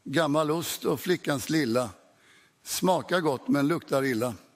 Gammal ost och flickans lilla. Smakar gott men luktar illa.